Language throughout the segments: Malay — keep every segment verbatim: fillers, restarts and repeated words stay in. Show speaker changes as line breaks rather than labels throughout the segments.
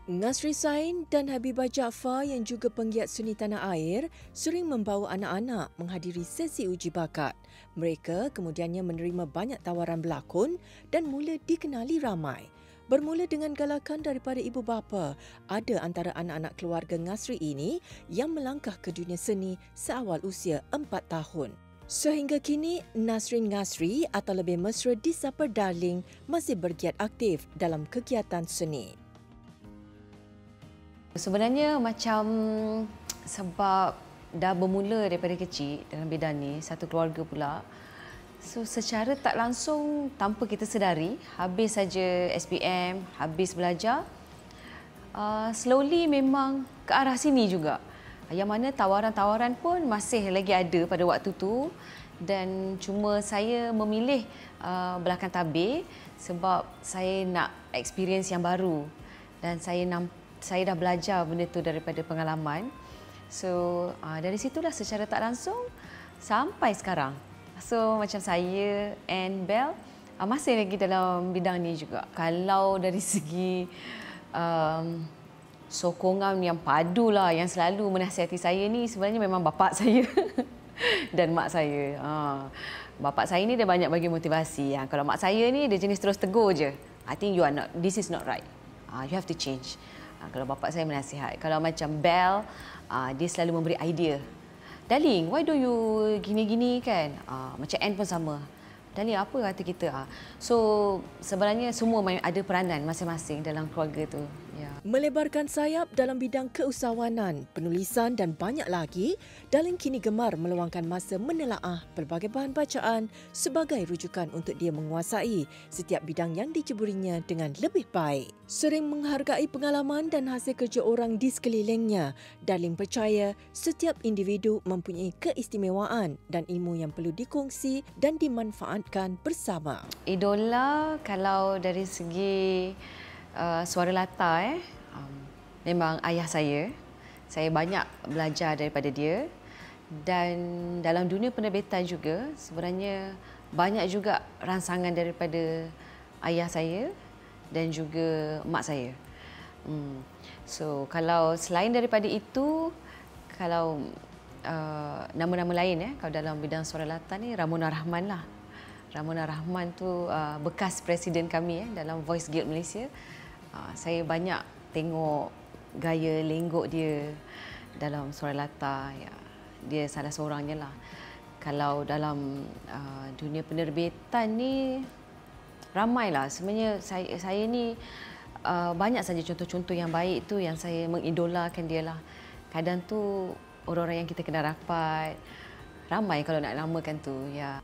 Nasri Sain dan Habibah Jaafar yang juga penggiat seni tanah air sering membawa anak-anak menghadiri sesi uji bakat. Mereka kemudiannya menerima banyak tawaran berlakon dan mula dikenali ramai. Bermula dengan galakan daripada ibu bapa, ada antara anak-anak keluarga Nasri ini yang melangkah ke dunia seni seawal usia empat tahun. Sehingga kini, Nasrin Nasri atau lebih mesra disapa Darling masih bergiat aktif dalam kegiatan seni.
Sebenarnya macam sebab dah bermula daripada kecil dalam bidang ni, satu keluarga pula. So secara tak langsung tanpa kita sedari, habis saja S P M, habis belajar, uh, slowly memang ke arah sini juga. Yang mana tawaran-tawaran pun masih lagi ada pada waktu tu, dan cuma saya memilih uh, belakang tabir sebab saya nak experience yang baru dan saya nampak saya dah belajar benda tu daripada pengalaman. So uh, dari situlah secara tak langsung sampai sekarang. So macam saya and Bel uh, masih lagi dalam bidang ni juga. Kalau dari segi um, sokongan yang padu lah, yang selalu menasihati saya ni sebenarnya memang bapa saya dan mak saya. Uh, bapa saya ni dia banyak bagi motivasi. Uh, kalau mak saya ni dia jenis terus tegur je. I think you are not, this is not right. Uh, you have to change. Uh, kalau bapa saya menasihat. Kalau macam Bel, uh, dia selalu memberi idea. Darling, why do you gini-gini kan? Uh, macam Anne pun sama. Darling, apa kata kita? Uh, so, sebenarnya semua ada peranan masing-masing dalam keluarga tu. Yeah.
Melebarkan sayap dalam bidang keusahawanan, penulisan dan banyak lagi, Darling kini gemar meluangkan masa menelaah pelbagai bahan bacaan sebagai rujukan untuk dia menguasai setiap bidang yang diceburinya dengan lebih baik. Sering menghargai pengalaman dan hasil kerja orang di sekelilingnya, Darling percaya setiap individu mempunyai keistimewaan dan ilmu yang perlu dikongsi dan dimanfaatkan bersama.
Idola kalau dari segi uh, suara latar, eh, um, memang ayah saya. Saya banyak belajar daripada dia. Dan dalam dunia penerbitan juga, sebenarnya banyak juga rangsangan daripada ayah saya dan juga mak saya. Hmm. So, kalau selain daripada itu, kalau uh, nama-nama lain, eh, kalau dalam bidang suara latar ni, Ramona Rahman lah. Ramona Rahman tu uh, bekas presiden kami eh, dalam Voice Guild Malaysia. Uh, saya banyak tengok gaya lenggok dia dalam suara latar. Ya. Dia salah seorangnya lah. Kalau dalam uh, dunia penerbitan ni, ramailah. Sebenarnya saya, saya ni uh, banyak saja contoh-contoh yang baik tu yang saya mengidolakan dia lah. Kadang tu orang-orang yang kita kenal rapat, ramai kalau nak namakan tu. Ya.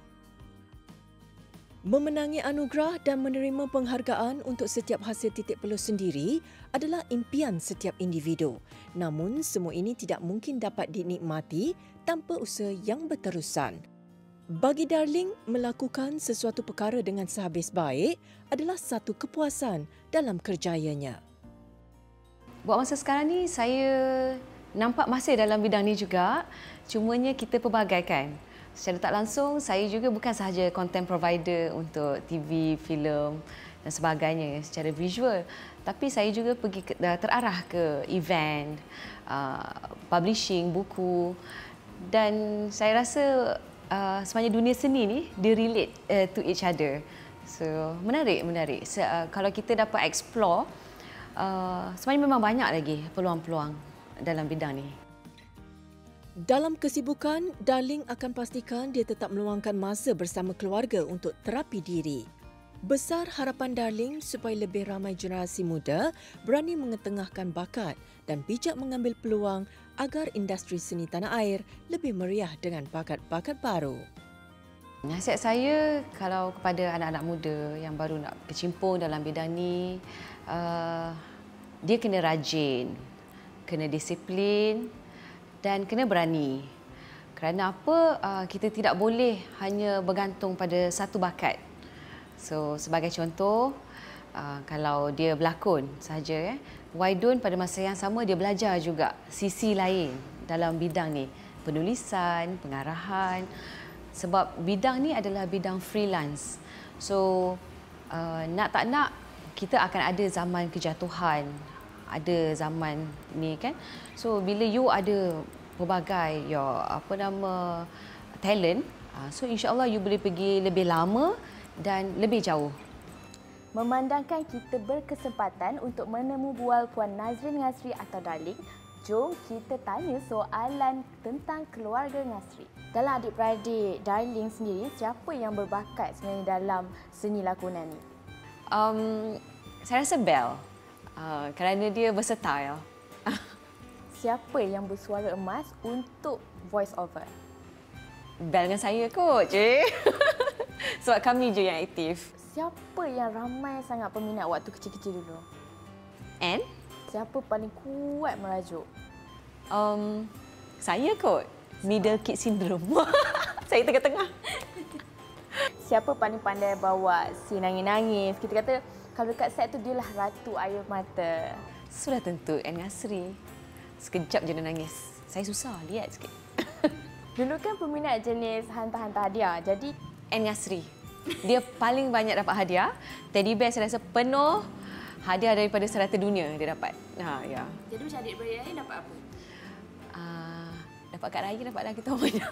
Memenangi anugerah dan menerima penghargaan untuk setiap hasil titik peluh sendiri adalah impian setiap individu. Namun, semua ini tidak mungkin dapat dinikmati tanpa usaha yang berterusan. Bagi Darling, melakukan sesuatu perkara dengan sehabis baik adalah satu kepuasan dalam kerjayanya.
Buat masa sekarang ni, saya nampak masih dalam bidang ni juga. Cumanya kita pelbagaikan. Secara tak langsung, saya juga bukan sahaja content provider untuk T V, filem dan sebagainya secara visual. Tapi saya juga pergi ke, terarah ke event, uh, publishing, buku. Dan saya rasa uh, sebenarnya dunia seni ni, dia relate uh, to each other. So, menarik, menarik. So, uh, kalau kita dapat explore, uh, sebenarnya memang banyak lagi peluang-peluang dalam bidang ni.
Dalam kesibukan, Darling akan pastikan dia tetap meluangkan masa bersama keluarga untuk terapi diri. Besar harapan Darling supaya lebih ramai generasi muda berani mengetengahkan bakat dan bijak mengambil peluang agar industri seni tanah air lebih meriah dengan bakat-bakat baru.
Nasihat saya kalau kepada anak-anak muda yang baru nak kecimpung dalam bidang ni, uh, dia kena rajin, kena disiplin, dan kena berani. Kerana apa? Uh, kita tidak boleh hanya bergantung pada satu bakat. So, sebagai contoh, uh, kalau dia berlakon sahaja, eh, why don't pada masa yang sama dia belajar juga sisi lain dalam bidang ni. Penulisan, pengarahan. Sebab bidang ni adalah bidang freelance. So, uh, nak tak nak, kita akan ada zaman kejatuhan. ada zaman ni kan. So bila you ada pelbagai your apa nama talent, so insya-Allah you boleh pergi lebih lama dan lebih jauh.
Memandangkan kita berkesempatan untuk menemu bual Puan Nazrin Ngasri atau Darling, jom kita tanya soalan tentang keluarga Ngasri. Dalam adik-beradik Darling sendiri, siapa yang berbakat sebenarnya dalam seni lakonan ni?
Um, saya rasa Belle, uh, kerana dia versatile.
Siapa yang bersuara emas untuk voice over?
Belle dengan saya kot, cik. Sebab kami je yang aktif.
Siapa yang ramai sangat peminat waktu kecil-kecil dulu?
And?
Siapa paling kuat merajuk?
Um, saya kot. Middle kid syndrome. Saya tengah-tengah.
Siapa paling pandai bawa si nangis-nangis? Kita kata kalau dekat set tu dialah ratu air mata.
Sudah tentu Anne Ngasri. Sekejap je dia nangis. Saya susah lihat sikit.
Dulu kan peminat jenis hantar-hantar hadiah. Jadi
Anne Ngasri. Dia paling banyak dapat hadiah. Teddy bear saya rasa penuh hadiah daripada serata dunia dia dapat. Ha, ya.
Jadi macam adik-beradik lain dapat apa?
Uh, dapat kad raya, dapat dah kita banyak.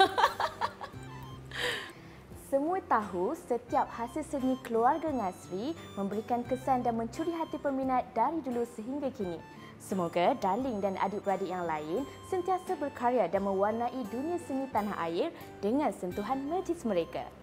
Semua tahu setiap hasil seni keluarga Ngasri memberikan kesan dan mencuri hati peminat dari dulu sehingga kini. Semoga Darling dan adik-beradik yang lain sentiasa berkarya dan mewarnai dunia seni tanah air dengan sentuhan magis mereka.